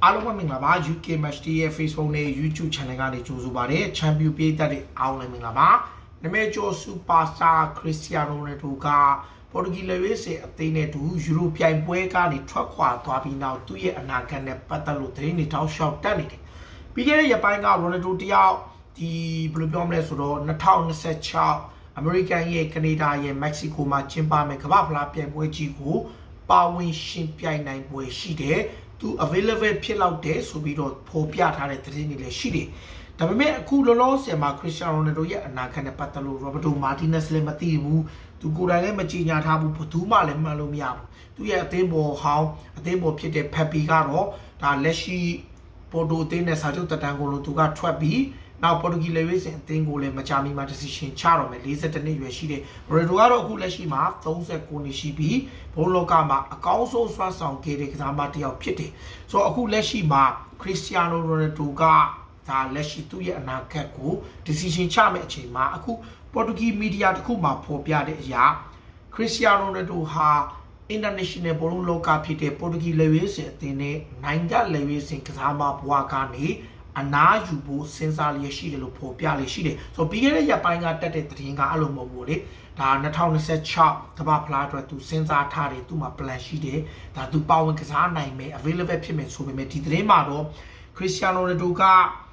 အားလုံးပဲမင်္ဂလာပါ UK Match Day ရဲ့ Facebook နဲ့ YouTube Channel ကနေကြိုဆိုပါရစေ Champion ပြည်သက်တွေအားလုံးမင်္ဂလာပါနာမည်ကျော် Superstar Cristiano Ronaldo ကပေါ်တူဂီလက်ရွေးစင်အသင်းနဲ့တူယူရိုပြိုင်ပွဲကနေထွက်ခွာသွားပြီးနောက်သူ့ရဲ့အနာဂတ်နဲ့ပတ်သက်လို့သတင်းတွေတောက်လျှောက်တက်နေတယ်ပြီးခဲ့တဲ့ရက်ပိုင်းက Ronaldo တယောက်ဒီဘယ်လိုပြောမလဲဆိုတော့2026 American ရဲ့ Canada ရဲ့ Mexico မှာကျင်းပမယ်ကမ္ဘာ့ဖလားပြိုင်ပွဲကြီးကိုပါဝင်ရှင်ပြိုင်နိုင်ပွဲရှိတယ်သူ available ဖြစ်လောက်တယ်ဆိုပြီးတော့ဖော်ပြထားတဲ့သတင်းတွေလည်းရှိတယ်ဒါပေမဲ့အခုလောလောဆယ်မှာ Cristiano Ronaldo ရဲ့အနာဂတ်နဲ့ပတ်သက်လို့ Roberto Martinez လည်းမသိဘူးသူကိုယ်တိုင်လည်းမကြေညာထားဘူးဘယ်သူမှလည်းမှန်လို့မရဘူးသူရဲ့အသင်းပေါ်ဟောင်းအသင်းပေါ်ဖြစ်တဲ့ Pepe ကတော့ဒါလက်ရှိပေါ်တိုအသင်းနဲ့စာချုပ်တက်တန်းကိုလို့သူကထွက်ပြီးနောက်ပေါ်တူဂီလက်ရွေးစင်အသင်းကိုလည်းမကြာမီမှာ decision ချတော့မယ်42နှစ်ရွယ်ရှိတဲ့ Ronaldo ကတော့အခုလက်ရှိမှာ39နှစ်ရှိပြီးဘုံလောကမှာအကောင်းဆုံးစွမ်းဆောင်ခဲ့တဲ့ကစားမတစ်ယောက်ဖြစ်တယ်ဆိုတော့အခုလက်ရှိမှာ Cristiano Ronaldo ကဒါလက်ရှိသူ့ရဲ့အနာဂတ်ကို decision ချမယ့်အချိန်မှာအခုပေါ်တူဂီမီဒီယာတစ်ခုမှာဖော်ပြတဲ့အရာ Cristiano Ronaldo ဟာ international ဘုံလောကဖြစ်တဲ့ပေါ်တူဂီလက်ရွေးစင်အသင်းနဲ့နိုင်ငံလက်ရွေးစင်ကစားမဘွားကနေအနာယူဖို့စဉ်းစားလျက်ရှိတယ်လို့ဖော်ပြလေရှိတယ်ဆိုတော့ပြီးခဲ့တဲ့ရက်ပိုင်းကတက်တဲ့သတင်းကအဲ့လိုမဟုတ်ဘူးလေဒါ2026ကမ္ဘာဖလားအတွက်သူစဉ်းစားထားတယ်သူမှာ plan ရှိတယ်ဒါသူပါဝင်ကစားနိုင်မယ် available ဖြစ်မယ်ဆိုပေမဲ့ဒီသတင်းမှာတော့ Cristiano Ronaldo က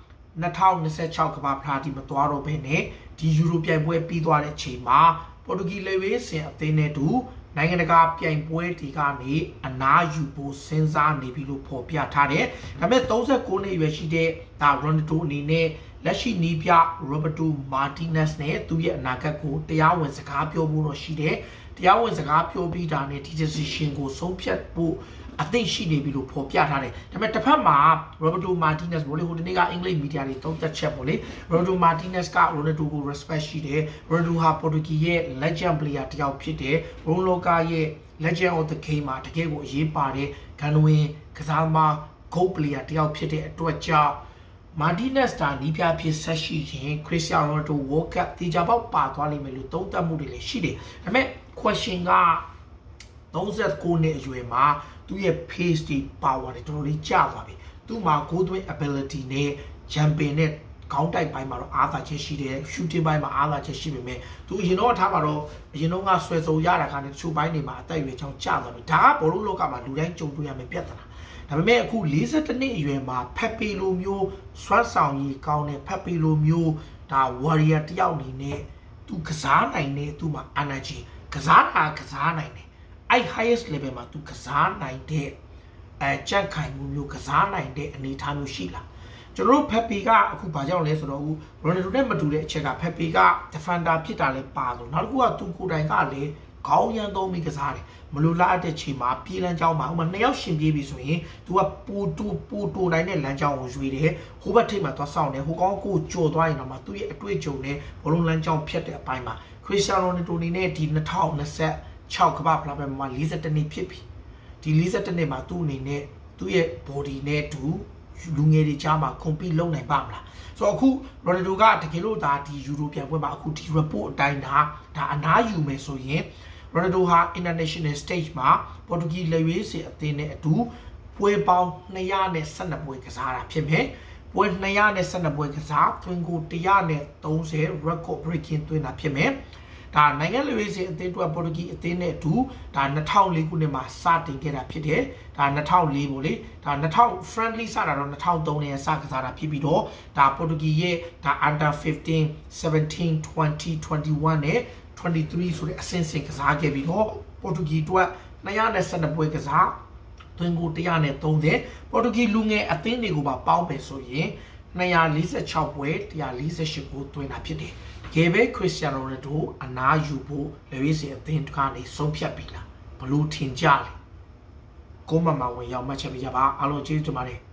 2026ကမ္ဘာဖလားဒီမသွားတော့ဘဲနဲ့ဒီယူရိုပြိုင်ပွဲပြီးသွားတဲ့အချိန်မှာပေါ်တူဂီလက်ဝေးစင်အသင်းနဲ့တူနိုင်ငံတကာပြိုင်ပွဲတွေကနေအနာယူဖို့စဉ်းစားနေပြီလို့ဖော်ပြထားတယ်။ဒါပေမဲ့39နှစ်အရွယ်ရှိတဲ့ဒါ Ronaldo အနေနဲ့လက်ရှိနီးပြ Roberto Martinez နဲ့သူ့ရဲ့အနာဂတ်ကိုတရားဝင်စကားပြောဖို့တော့ရှိတယ်။တရားဝင်စကားပြောပြီးတာနဲ့ဒီ decision ကိုဆုံးဖြတ်ဖို့အသိရှိနေပြီလို့ဖော်ပြထားတယ်။ဒါပေမဲ့တစ်ဖက်မှာ Roberto Martinez ဘောလေဟိုဒီနေ့ကအင်္ဂလိပ်မီဒီယာတွေတုံ့တက်ချက်ပေါ့လေ။ Roberto Martinez က Ronaldo ကို respect ရှိတယ်။ Ronaldo ဟာပေါ်တူဂီရဲ့ legend player တစ်ယောက်ဖြစ်တယ်။ဘုံလောကရဲ့ legend of the game မှာတကယ်ကိုအရေးပါတဲ့ဂန်ဝင်ကစားသမား goal player တစ်ယောက်ဖြစ်တဲ့အတွက်ကြောင့်Martinez တာနီးပြဖြစ်ဆက်ရှိရင် Cristiano Ronaldo World Cup တေချာပေါက်ပါသွားလိမ့်မယ်လို့သုံးသပ်မှုတွေလည်းရှိတယ်။ဒါပေမဲ့ question က39နှစ်အရွယ်မှာသူရဲ့ pace တွေ power တွေတော်တော်လေးကျသွားပြီ။သူ့မှာ goal twin ability နဲ့ jumping နဲ့ခေါင်းတိုက်ပိုင်းမှာတော့အားသာချက်ရှိတယ် shooting ပိုင်းမှာအားသာချက်ရှိပေမဲ့သူအရင်တော့ထားပါတော့အရင်တော့ကဆွဲစုံရတာကလည်းတချို့ပိုင်းတွေမှာအသက်အရွယ်ချောင်းကျသွားပြီ။ဒါကဘောလုံးလောကမှာလူတိုင်းကြုံတွေ့ရမယ့်ပြဿနာ။ဒါပေမဲ့အခု42နှစ်အရွယ်မှာ Pepe လိုမျိုးစွမ်းဆောင်ရည်ကောင်းတဲ့ Pepe လိုမျိုးဒါ warrior တယောက်အနေနဲ့သူကစားနိုင်တဲ့သူ့မှာ energy ကစားနိုင်တယ်။အဲ့ highest level မှာသူကစားနိုင်တဲ့ကြက်ခိုင်မှုမျိုးကစားနိုင်တဲ့အနေအထားမျိုးရှိလားကျွန်တော်တို့ Pepe ကအခုဘာကြောင့်လဲဆိုတော့ Ronaldo နဲ့မတူတဲ့အချက်က Pepe က defender ဖြစ်တာလည်းပါဆိုနောက်တစ်ခုကသူကိုယ်တိုင်ကလည်းခေါင်းရမ်းသုံးပြီးကစားတယ်မလိုလားတဲ့ချိန်မှာပြေးလမ်းကြောင်းမှာဥပမာ2ယောက်ရှင်ပြေးပြီဆိုရင် तू ကပိုတိုနိုင်တဲ့လမ်းကြောင်းကိုရွေးတယ်ဟိုဘက်ထိပ်မှာသွားဆောင်တယ်ဟိုကောင်းကိုကြော်သွားရင်တော့မှသူ့ရဲ့အတွေ့အကြုံနဲ့ဘောလုံးလမ်းကြောင်းဖြတ်တဲ့အပိုင်းမှာ Cristiano Ronaldo အနေနဲ့ဒီ2026ကမ္ဘာဖလားပွဲမှာ42နှစ်ဖြစ်ပြီဒီ42နှစ်မှာသူ့အနေနဲ့သူ့ရဲ့ body နဲ့တူလူငယ်တွေကြားမှာကွန်ပီလုပ်နိုင်ပါမလားဆိုတော့အခု Ronaldo ကတကယ်လို့ဒါဒီယူရိုပြိုင်ပွဲမှာအခုဒီ report အတိုင်းဒါအနားယူမယ်ဆိုရင်Ronaldo ဟာ international stage မှာပေါ်တူဂီလက်ရွေးစင်အသင်းနဲ့အတူပွဲပေါင်း212ပွဲကစားတာဖြစ်မယ်။ပွဲ212ပွဲကစားသွင်းကို130 record breaking သွင်းတာဖြစ်မယ်။ဒါနိုင်ငံလက်ရွေးစင်အသင်းတို့ပေါ်တူဂီအသင်းနဲ့အတူဒါ2004ခုနှစ်မှာစတင်ခဲ့တာဖြစ်တယ်။ဒါ2004ပေါ့လေ။ဒါ2000 friendly စတာတော့2003နဲ့စကစားတာဖြစ်ပြီးတော့ဒါပေါ်တူဂီရဲ့ဒါ under 15 17 20 21နဲ့23ဆိုတဲ့အဆင့်ဆင့်ကစားခဲ့ပြီးတော့ပေါ်တူဂီအတွက်212ပွဲကစားသွင်းကို130ပေါ်တူဂီလူငယ်အသင်းတွေကိုပါပေါင်းပဲဆိုရင်246ပွဲ148ကိုသွင်းတာဖြစ်တယ်။တကယ်ပဲ Cristiano Ronaldo အနာယူဖို့လက်ရွေးစင်အသင်းကနေဆုံးဖြတ်ပြီလားဘလို့ထင်ကြလဲ။ကိုမမဝင်ရောက်မှတ်ချက်ပြရပါအားလုံးကျေးဇူးတင်ပါတယ်